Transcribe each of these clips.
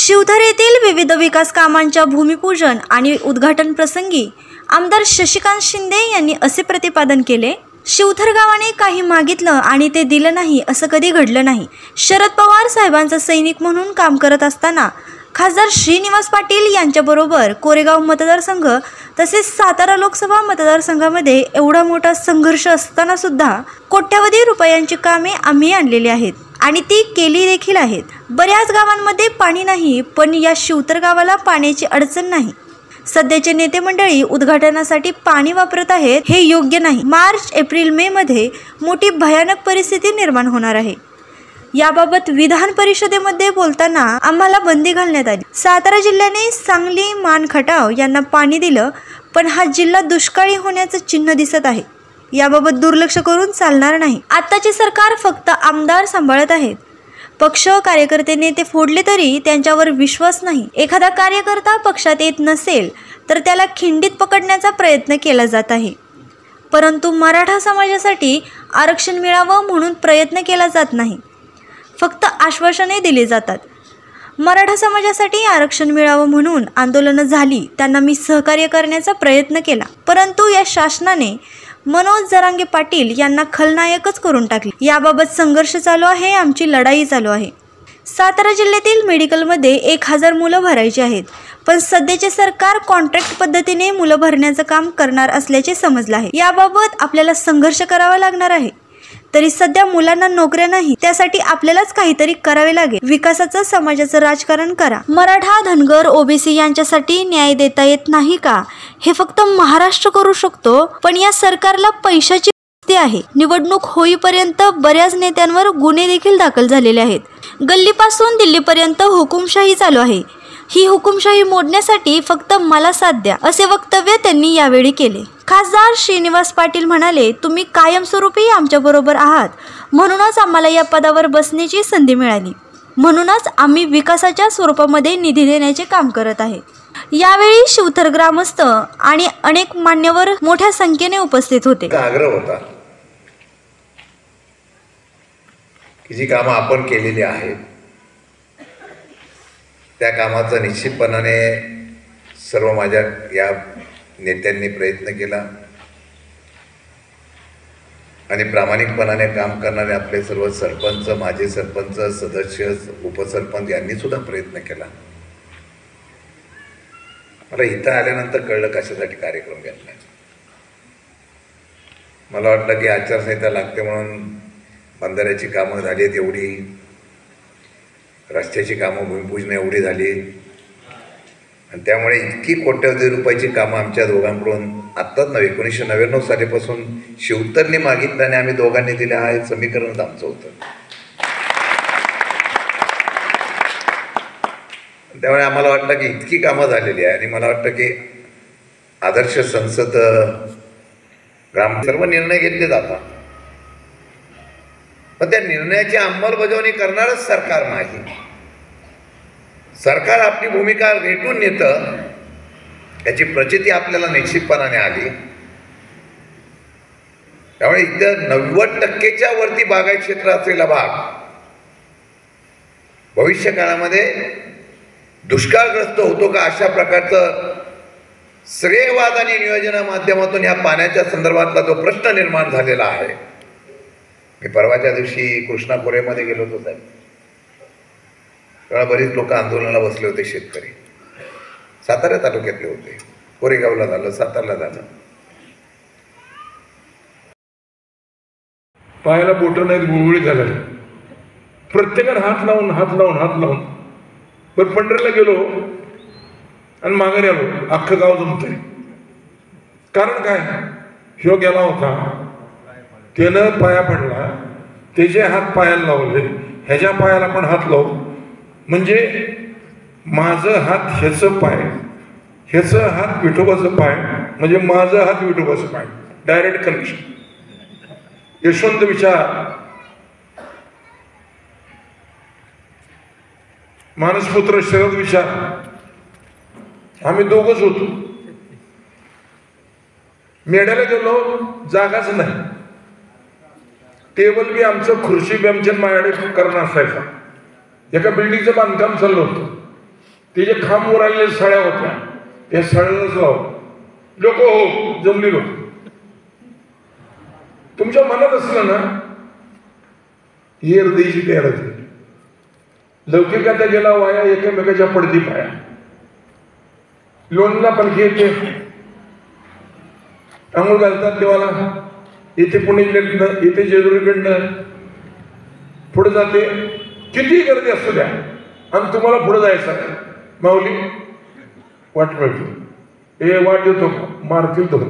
शिवथर येथील विविध विकास कामांच्या भूमिपूजन आणि उद्घाटन प्रसंगी आमदार शशिकांत शिंदे यांनी असे प्रतिपादन केले. शिवथर गावाने काही मागितलं आणि ते दिलं नाही असं कधी घडलं नाही. शरद पवार साहेबांचा सैनिक म्हणून काम करत असताना खासदार श्रीनिवास पाटील यांच्याबरोबर कोरेगाव मतदारसंघ तसेच सातारा लोकसभा मतदारसंघामध्ये एवढा मोठा संघर्ष असताना सुद्धा कोट्यवधी रुपयांची कामे आम्ही आणलेली आहेत आणि ती केली देखील आहेत. बऱ्याच गावांमध्ये पाणी नाही, पण या शिवथर गावाला पाण्याची अडचण नाही. सध्याचे नेते मंडळी उद्घाटनासाठी पाणी वापरत आहेत, हे योग्य नाही. मार्च, एप्रिल, मे मध्ये मोठी भयानक परिस्थिती निर्माण होणार आहे. याबाबत विधान परिषदेमध्ये बोलताना आम्हाला बंदी घालण्यात आली. सातारा जिल्ह्याने सांगली, मान, खटाव यांना पाणी दिलं, पण हा जिल्हा दुष्काळी होण्याचं चिन्ह दिसत आहे. याबाबत दुर्लक्ष करून चालणार नाही. आत्ताचे सरकार फक्त आमदार सांभाळत आहेत. पक्ष, कार्यकर्ते, नेते फोडले तरी त्यांच्यावर विश्वास नाही. एखादा कार्यकर्ता पक्षात येत नसेल तर त्याला खिंडीत पकडण्याचा प्रयत्न केला जात आहे. परंतु मराठा समाजासाठी आरक्षण मिळावं म्हणून प्रयत्न केला जात नाही. फक्त आश्वासने दिली जातात. मराठा समाजासाठी आरक्षण मिळावं म्हणून आंदोलनं झाली, त्यांना मी सहकार्य करण्याचा प्रयत्न केला, परंतु या शासनाने मनोज जरांगे पाटील यांना खलनायकच करून टाकले. याबाबत संघर्ष चालू आहे, आमची लढाई चालू आहे. सातारा जिल्ह्यातील मेडिकलमध्ये 1000 मुलं भरायची आहेत, पण सध्याचे सरकार कॉन्ट्रॅक्ट पद्धतीने मुलं भरण्याचं काम करणार असल्याचे समजलं आहे. याबाबत आपल्याला संघर्ष करावा लागणार आहे. तरी सध्या मुलांना नोकऱ्या नाही, त्यासाठी आपल्यालाच काहीतरी करावे लागेल. विकासाचं, समाजाचं राजकारण करा. मराठा, धनगर, ओबीसी यांच्यासाठी न्याय देता येत नाही का? हे फक्त महाराष्ट्र करू शकतो, पण या सरकारला पैशाची आहे. निवडणूक होईपर्यंत बऱ्याच नेत्यांवर गुन्हे देखील दाखल झालेले आहेत. गल्लीपासून दिल्लीपर्यंत हुकुमशाही चालू आहे. ही हुकुमशाही मोडण्यासाठी फक्त मला साथ द्या, असे वक्तव्य त्यांनी यावेळी केले. खासदार श्रीनिवास पाटील म्हणाले, तुम्ही कायमस्वरूपी आमच्याबरोबर आहात, म्हणूनच आम्हाला या पदावर बसण्याची संधी मिळाली. म्हणूनच आम्ही विकासाच्या स्वरूपामध्ये निधी देण्याचे काम करत आहे. यावेळी शिवथर ग्रामस्थ आणि अनेक मान्यवर मोठ्या संख्येने उपस्थित होते. आग्रह होता की जी कामं आपण केलेली आहेत त्या कामाचा निश्चितपणाने सर्व माझ्या या नेत्यांनी प्रयत्न केला आणि प्रामाणिकपणाने काम करणारे आपले सर्व सरपंच, माजी सरपंच, सदस्य, उपसरपंच यांनी सुद्धा प्रयत्न केला. मला इथं आल्यानंतर कळलं कशासाठी कार्यक्रम घेतला. मला वाटलं की आचारसंहिता लागते म्हणून बंधाऱ्याची कामं झाली आहेत एवढी, रस्त्याची कामं, भूमिपूजन एवढी झाली आणि त्यामुळे इतकी कोट्यवधी रुपयाची कामं आमच्या दोघांकडून आत्ताच 1999 सालीपासून शिवथरने मागितलं आणि आम्ही दोघांनी दिले, हा एक समीकरणच आमचं होतं. त्यामुळे आम्हाला वाटलं की इतकी कामं झालेली आहे आणि मला वाटतं की आदर्श संसद, ग्राम सर्व निर्णय घेतले जातात, पण त्या निर्णयाची अंमलबजावणी करणारच सरकार नाही. सरकार आपली भूमिका रेटून नेतं, याची प्रचिती आपल्याला निश्चितपणाने आली. त्यामुळे इथं 90%च्या वरती बागायत क्षेत्र असलेला भाग भविष्य काळामध्ये दुष्काळग्रस्त होतो का, अशा प्रकारचं श्रेयवाद आणि नियोजना माध्यमातून या पाण्याच्या संदर्भातला जो प्रश्न निर्माण झालेला आहे. मी परवाच्या दिवशी कृष्णा खोरेमध्ये गेलो होतो साहेब, तेव्हा बरीच लोक आंदोलनाला बसले होते. शेतकरी सातारा तालुक्यातले होते, कोरेगावला झालं, सातारला झालं. पायाला बोटं नाहीत, गुळगुळी झालं. प्रत्येकाने हात लावून पण पंढरीला गेलो आणि माघारी आलो, अख्खं गाव जमतंय. कारण काय, ह्यो गेला होता, त्यानं पाया पडला, त्याचे हात पायाला लावले, ह्याच्या पायाला पण हात लावू, म्हणजे माझं हात ह्याचं पाय, ह्याचं हात विठोबाचं पाय, म्हणजे माझं हात विठोबाचं पाय, डायरेक्ट कनेक्शन. यशवंत विचार, मानसपुत्र शरद विचार, आम्ही दोघंच होतो. मेढ्याला गेलो, जागाच नाही. टेबल बी आमचं, खुर्ची बी आमच्या माझ्याकडे करणं असायचा. एका बिल्डिंगचं बांधकाम चाललं होतं, ते जे खांबवर आलेल्या सळ्या होत्या त्या सळ्यालाच लाव लोक हो जमली लोक. तुमच्या मनात असलं ना ही हृदयची तयार होती. लौकिकाचा गेला वाया एकमेकाच्या पडदी पाया. लोणला पालखी येते आंघोळ घालतात देवाला. इथे पुणेकडनं इथे जेजुरीकडनं पुढे जाते. किती गर्दी असू द्या आणि तुम्हाला पुढे जायचं माऊली वाट मिळते. हे वाट येतो मारतील तो.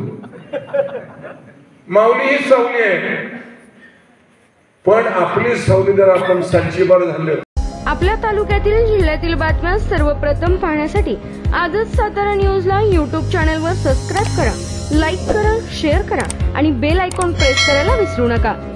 माऊली ही सावली आहे पण आपली सावली जर आपण सांचीबार झालं. आपल्या तालुक्यातील जिल्ह्यातील बातम्या सर्वप्रथम पाहण्यासाठी आजच सातारा न्यूजला YouTube चॅनलवर सबस्क्राईब करा, लाईक करा, शेअर करा आणि बेल आयकॉन प्रेस करायला विसरू नका.